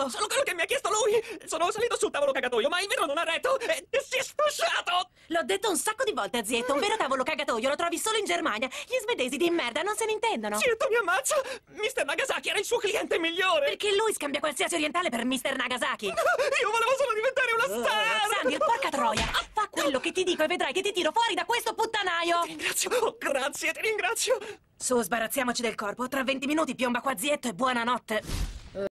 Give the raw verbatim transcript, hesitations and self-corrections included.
fatto solo quello che mi ha chiesto lui. Sono salito sul tavolo cagatoio, ma il vero non ha retto e si è sfasciato. L'ho detto un sacco di volte, zietto. Un vero tavolo cagatoio lo trovi solo in Germania. Gli svedesi di merda non se ne intendono. Zietto, mi ammazza. mister Nagasaki era il suo cliente migliore. Perché lui scambia qualsiasi orientale per mister Nagasaki. Io volevo solo diventare una star. Samuel, porca troia. Fa quello che ti dico e vedrai che ti tiro fuori da questo puttanaio. Ti ringrazio. Oh, grazie, ti ringrazio. Su, sbarazziamoci del corpo. Tra venti minuti piomba qua zietto e buonanotte.